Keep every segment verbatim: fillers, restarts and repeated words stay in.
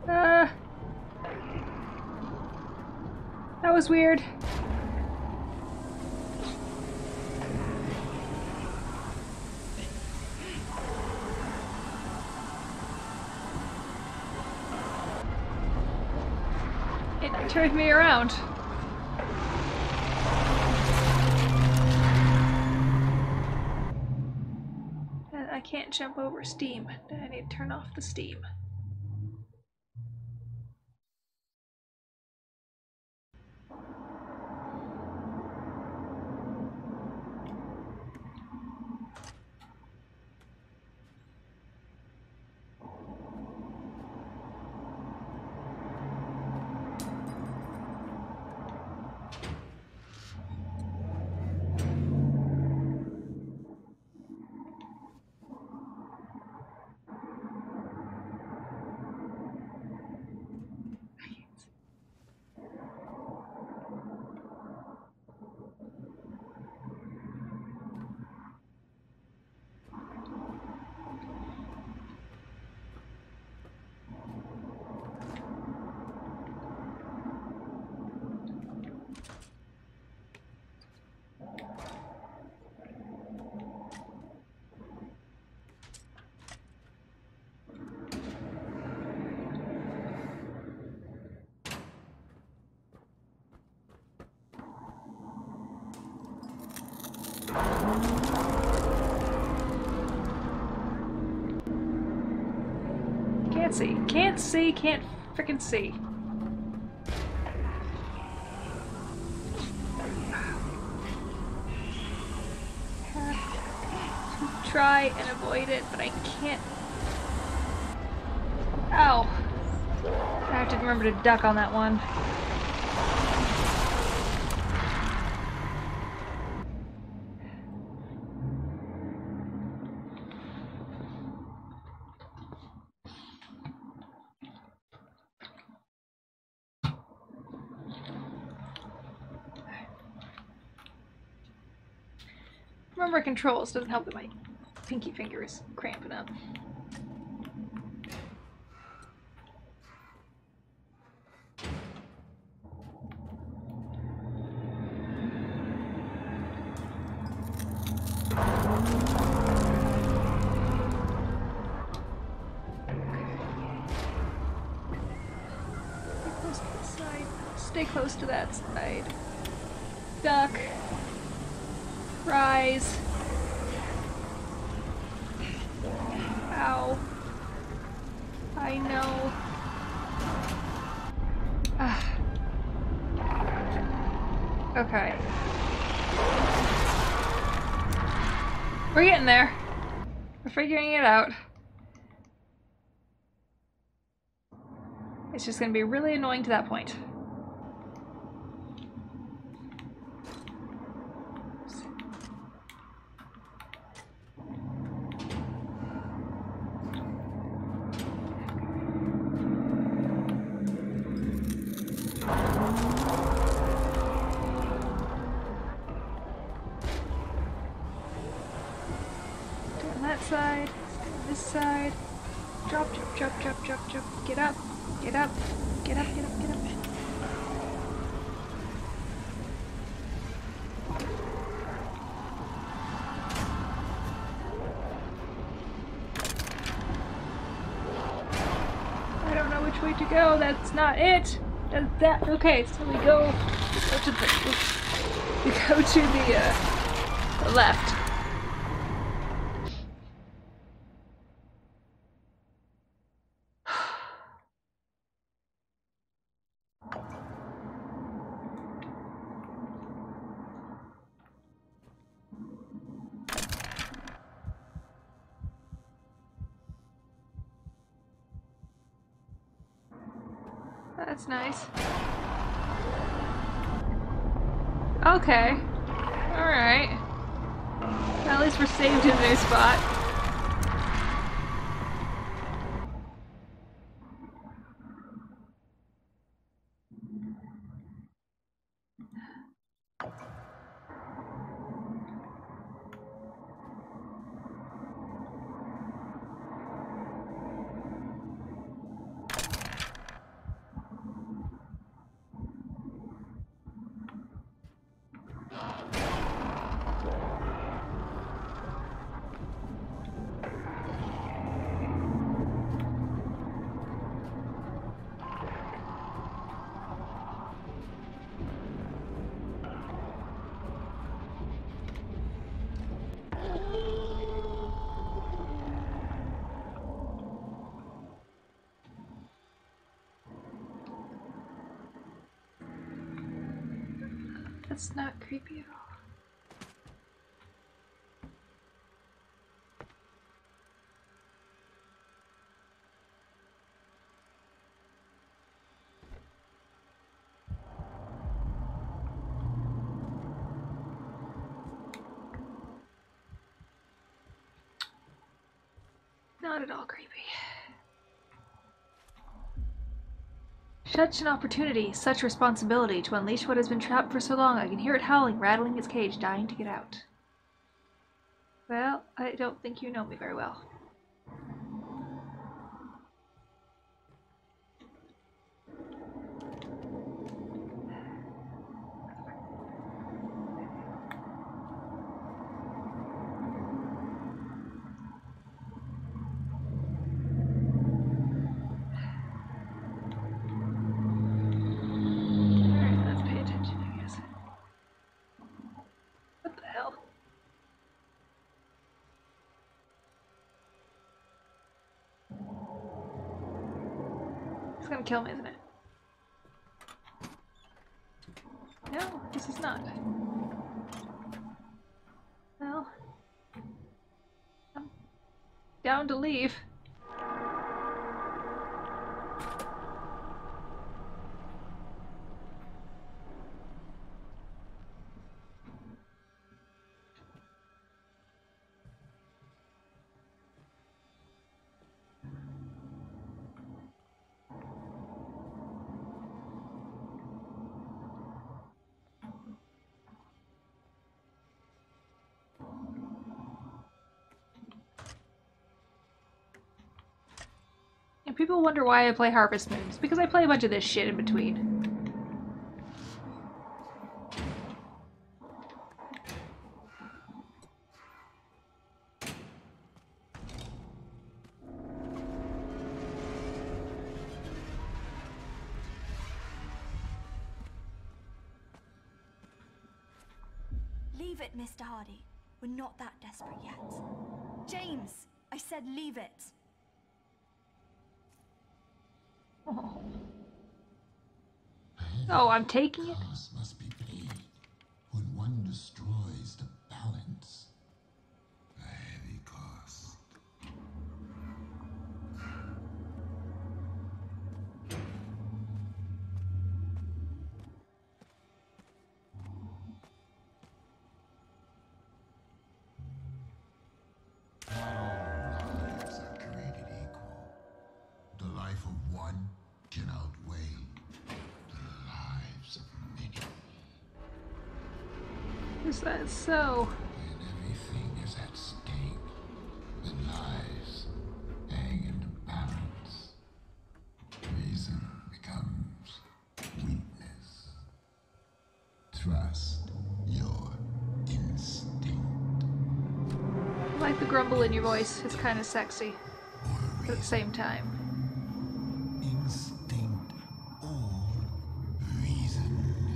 Uh, that was weird. It turned me around. And I can't jump over steam. I need to turn off the steam. Can't see. Can't see. Can't frickin' see. Have to try and avoid it, but I can't. Ow. I have to remember to duck on that one. Remember controls doesn't help that my pinky finger is cramping up. Stay close to that side. Duck. Rise. Ow. I know. Ah. Okay. We're getting there. We're figuring it out. It's just gonna be really annoying to that point. Side, this side, drop, drop, drop, drop, drop, drop, get up, get up, get up, get up, get up. I don't know which way to go, that's not it. That, that okay, so we go, we go to the, we go to the, uh, the left. That's nice. Okay. Alright. Well, at least we're saved in a new spot. That's not creepy at all. Not at all creepy. Such an opportunity, such responsibility to unleash what has been trapped for so long. I can hear it howling, rattling its cage, dying to get out. Well, I don't think you know me very well. It's gonna kill me, isn't it? No, this is not. Well, I'm down to leave. And people wonder why I play Harvest Moon. It's because I play a bunch of this shit in between. Leave it, Mister Hardy. We're not that desperate yet. James! I said leave it! Oh, oh I'm taking it. Cost must be paid when one destroys the balance. A heavy cost. All lives are created equal. The life of one can outweigh the lives of many. Is that so? And everything is at stake. The lives hang in the balance. Reason becomes weakness. Trust your instinct. I like the grumble in your voice. It's kind of sexy. But at the same time. Instinct or reason.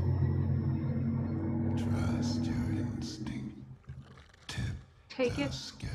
Trust your instinct. Tip Take the it. scale.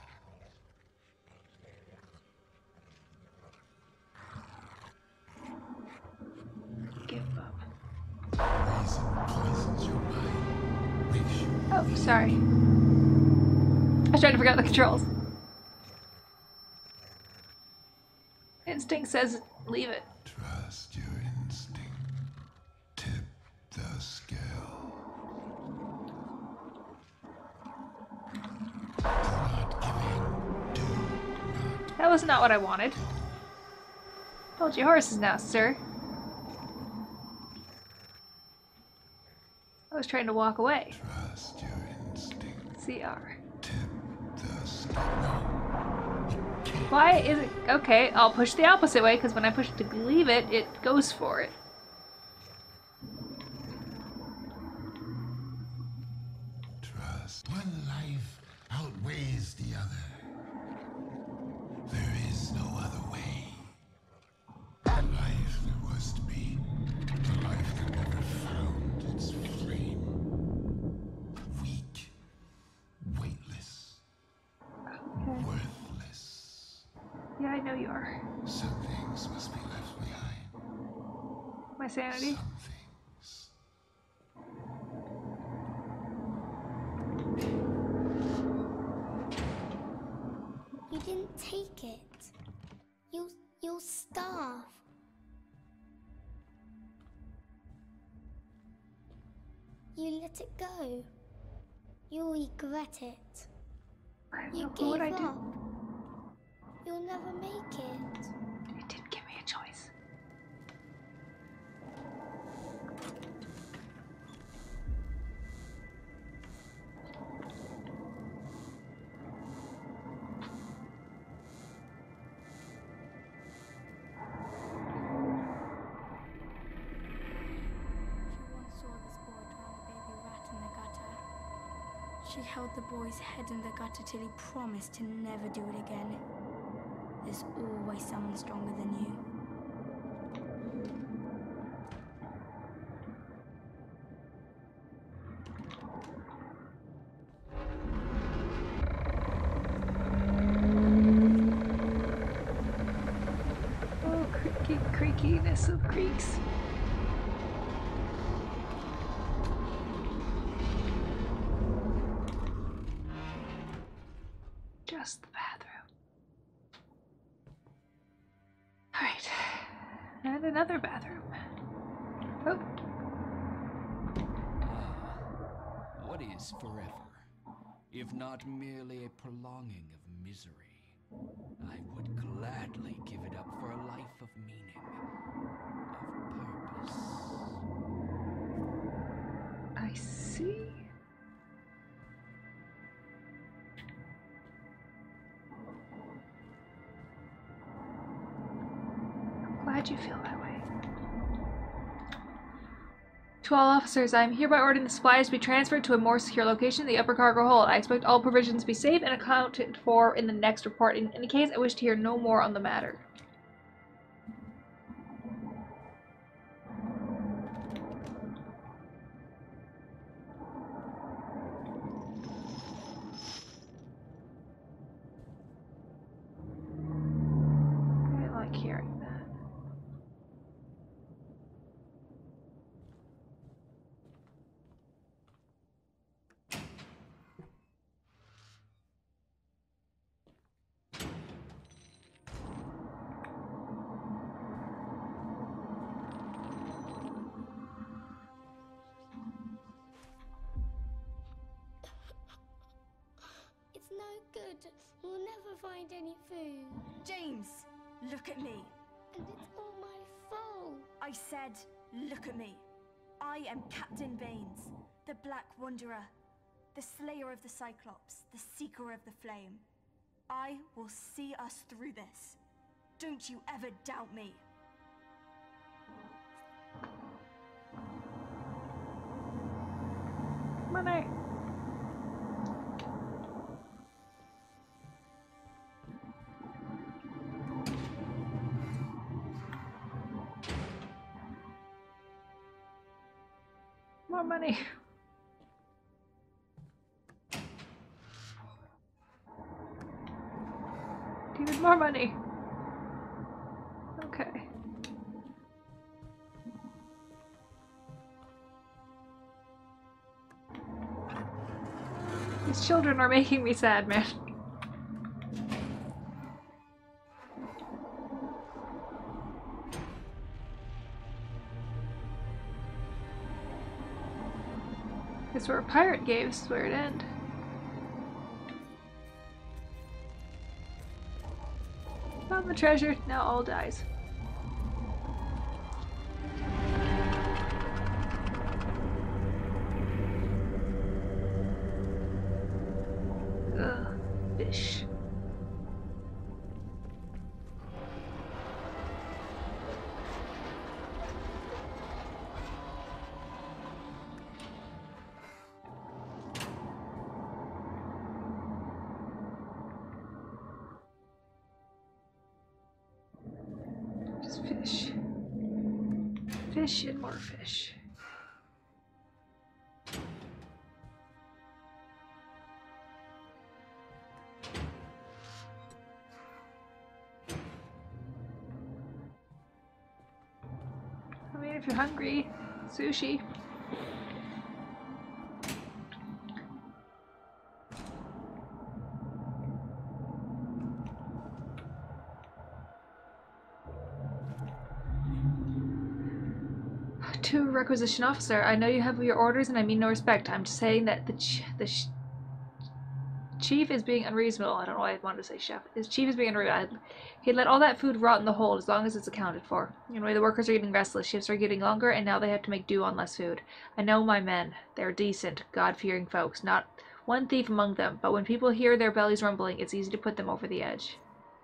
Give up. Reason poisons your mind. Makes you Oh, sorry. I was trying to figure out the controls. Instinct says leave it. trust your instinct. Tip the scale. Do not give in. Do not. That was not what I wanted. Hold your horses now, sir. I was trying to walk away. Trust your instinct. C R. Tip the scale. No. It can't. Why is it... Okay, I'll push the opposite way, because when I push it to leave it, it goes for it. Trust. One life outweighs the other. There is no other way. The life that was to be. The life that never found its flame. Weak. Weightless. Okay. Worthless. Yeah, I know you are. Some things must be left behind. My sanity? Some things You let it go. You'll regret it. I don't You know gave what I up. do. You'll never make it. It didn't give me a choice. She once saw this boy drown a baby rat in the gutter. She held the boy's head in the gutter till he promised to never do it again. There's always someone stronger than you. Oh, creaky, creakiness of creaks. Just the bathroom. Alright. And another bathroom. Oh. What is forever, if not merely a prolonging of misery? I would gladly give it up for a life of meaning, of purpose. I see. I'm glad you feel that way. To all officers, I am hereby ordering the supplies to be transferred to a more secure location, the upper cargo hold. I expect all provisions to be safe and accounted for in the next report. In any case, I wish to hear no more on the matter. I like hearing that. It's no good. We'll never find any food. James, look at me. And it's all my fault. I said, look at me. I am Captain Baines, the Black Wanderer, the Slayer of the Cyclops, the Seeker of the Flame. I will see us through this. Don't you ever doubt me. Money. More money. Even more money. Okay. These children are making me sad, man. This were a pirate game, this is where it end. Found the treasure, now all dies. Ugh, fish. Just fish. Fish and more fish. I mean, if you're hungry, sushi. To requisition officer, I know you have your orders and I mean no respect. I'm just saying that the ch the ch chief is being unreasonable. I don't know why I wanted to say chef. His chief is being unreasonable. He'd let all that food rot in the hold as long as it's accounted for. Anyway, the workers are getting restless. Shifts are getting longer and now they have to make do on less food. I know my men. They're decent, God-fearing folks. Not one thief among them. But when people hear their bellies rumbling, it's easy to put them over the edge.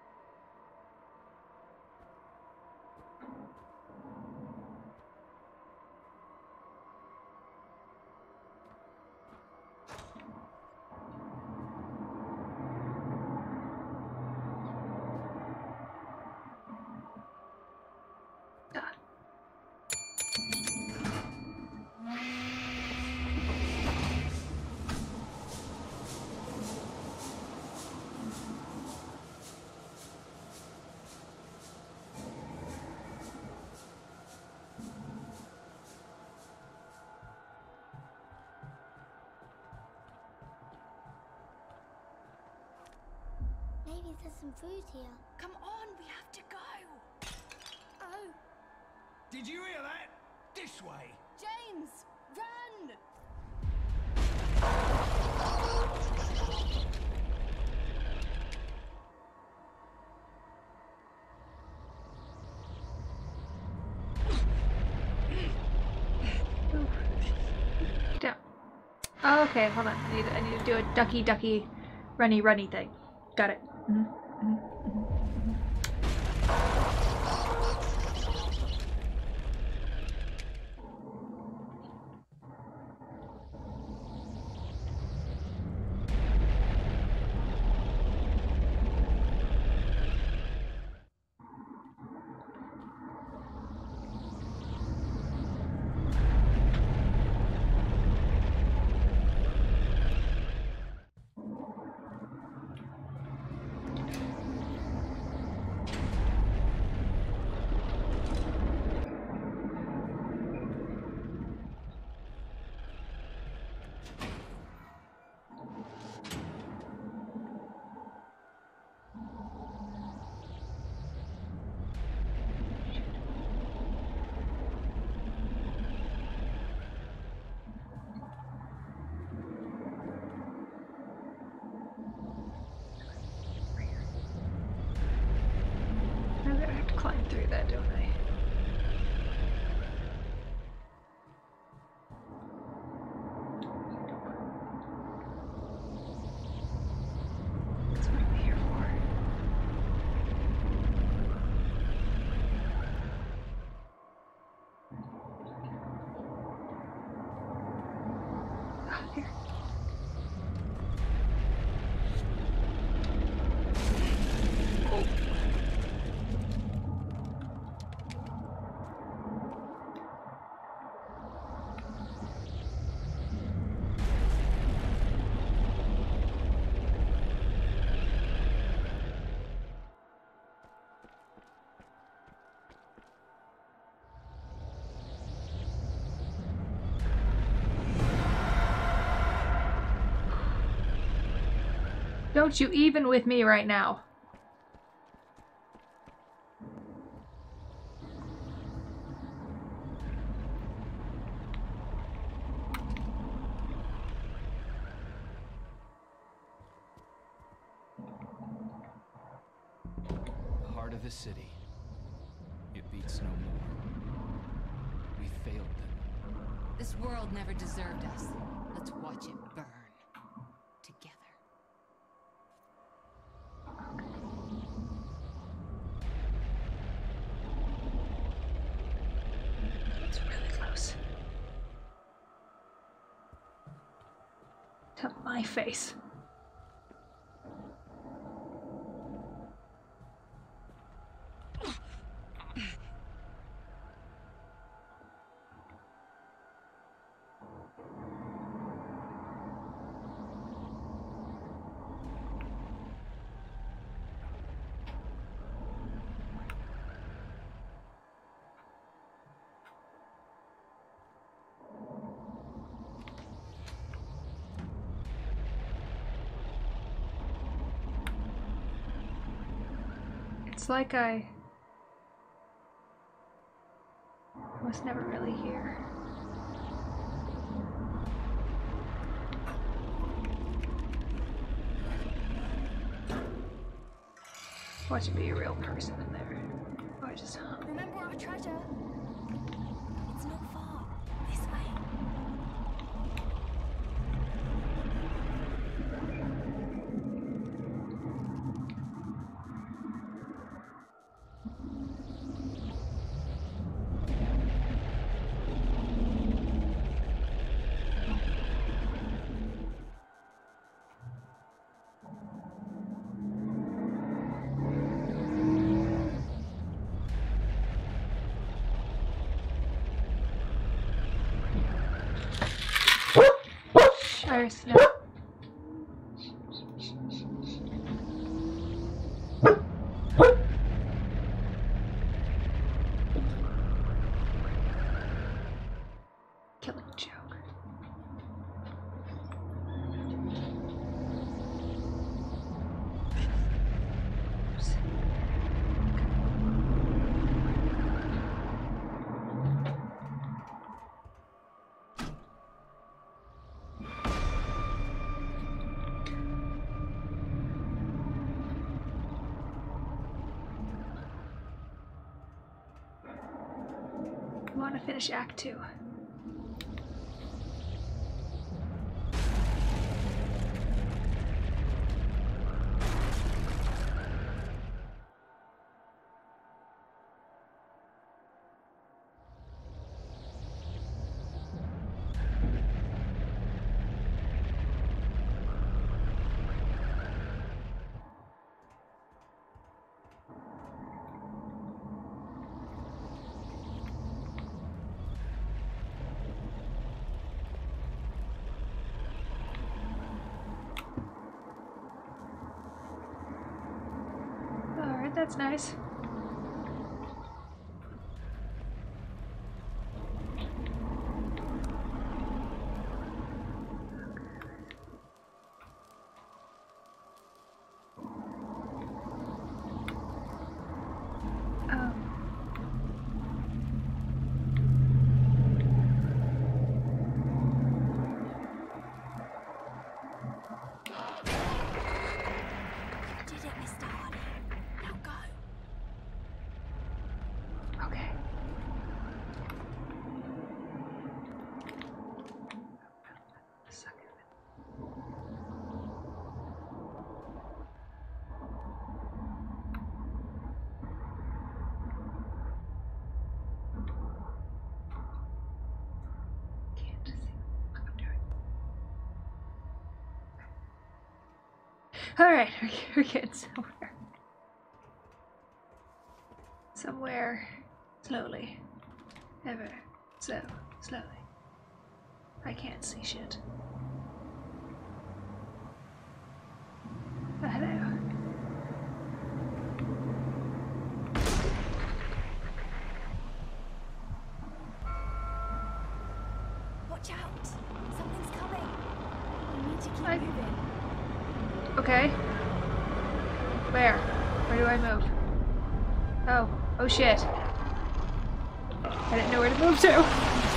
Maybe there's some food here. Come on, we have to go. Oh, Did you hear that? This way. James, run! Down. Oh, okay, hold on. I need, I need to do a ducky ducky runny runny thing. Got it. Mm-hmm. Mm-hmm. Mm-hmm. I have to climb through that, don't I? That's what I'm here for. Ah, here. Don't you even with me right now. The heart of the city. It beats no more. We failed them. This world never deserved us. Let's watch it burn. Together. It's really close. To my face. It's like I Was never really here. Watch it be a real person in there. Or just Remember our treasure? It's not far. This way. Iris, no. Killing joke. I want to finish Act Two. Alright, that's nice. Um. Did it, Mister Hardy? Now go. Okay. Can't see what I'm doing. Alright, we're, we're getting somewhere. Somewhere slowly. Ever so slowly. I can't see shit. Oh, hello. Watch out! Something's coming. We need to keep I- moving. Okay. Where? Where do I move? Oh. Oh shit. I didn't know where to move to.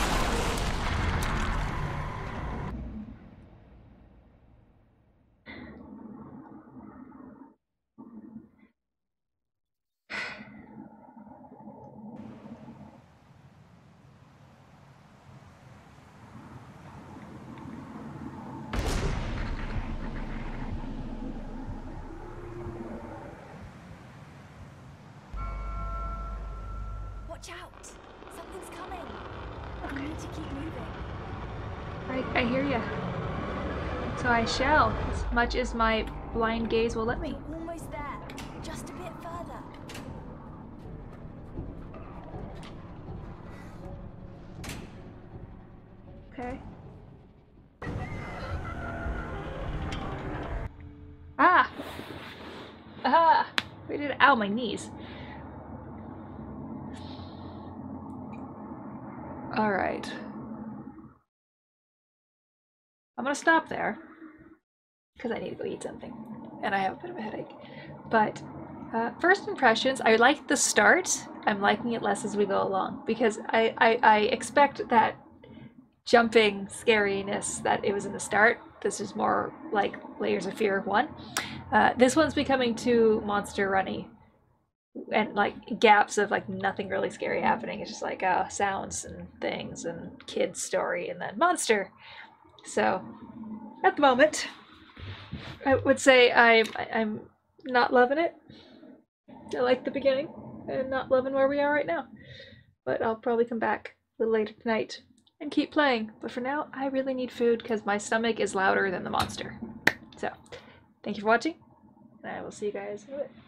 Watch out! Something's coming. We need to keep moving. I, I hear ya. So I shall, as much as my blind gaze will let me. Almost there. Just a bit further. Okay. Ah! Ah! Where did it? Ow, my knees. Alright. I'm gonna stop there. Because I need to go eat something. And I have a bit of a headache. But Uh, first impressions, I like the start. I'm liking it less as we go along because I, I, I expect that jumping scariness that it was in the start. This is more like Layers of Fear one. Uh, this one's becoming too monster runny and like gaps of like nothing really scary happening. It's just like uh, sounds and things and kid's story and then monster. So at the moment, I would say I'm I'm not loving it. I like the beginning and not loving where we are right now. But I'll probably come back a little later tonight and keep playing. But for now, I really need food because my stomach is louder than the monster. So, thank you for watching, and I will see you guys in a bit.